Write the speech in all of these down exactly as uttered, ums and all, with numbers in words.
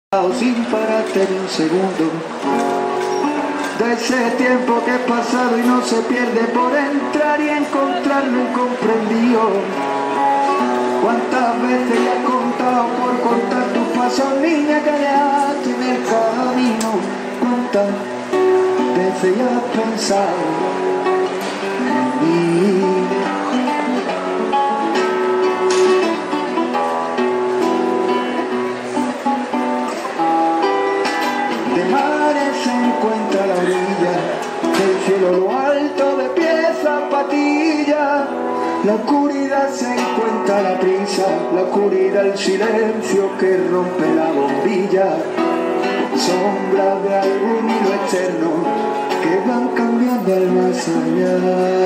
Sin pararte ni un segundo de ese tiempo que es pasado y no se pierde por entrar y encontrar lo incomprendido. ¿Cuántas veces ya has contado por contar tus pasos, niña, que dejaste en el camino? ¿Cuántas veces ya has pensado en mí? Se encuentra la orilla del cielo, lo alto de pie, zapatilla. La oscuridad se encuentra la prisa, la oscuridad, el silencio que rompe la bombilla. Sombras de algún hilo externo que van cambiando al más allá.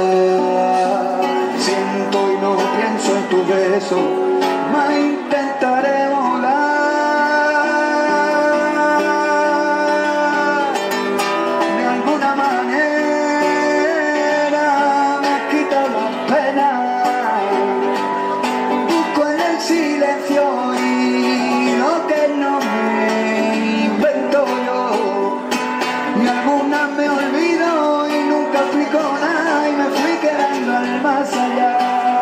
Siento y no pienso en tu beso, mas intentaré volar. Y lo que no me invento yo, y algunas me olvido y nunca explico nada y me fui quedando al más allá.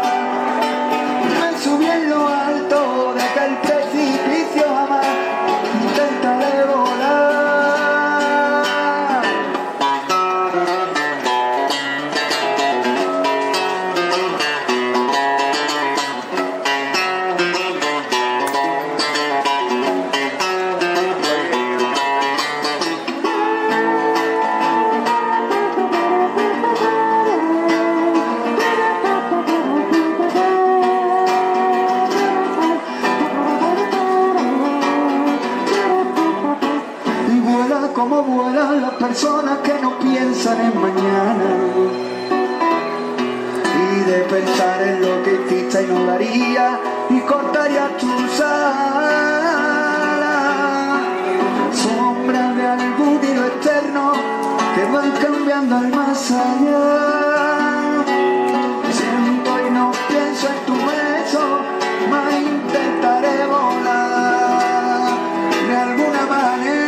Me subí en lo alto de aquel precipicio, jamás intentaré volar. Como vuelan las personas que no piensan en mañana, y de pensar en lo que hiciste y no daría y cortaría tus alas. Sombras de algún hilo externo que van cambiando al más allá. Siento y no pienso en tu beso, mas intentaré volar de alguna manera.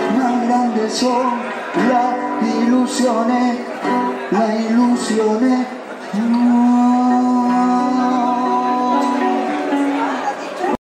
Son las ilusiones, las ilusiones.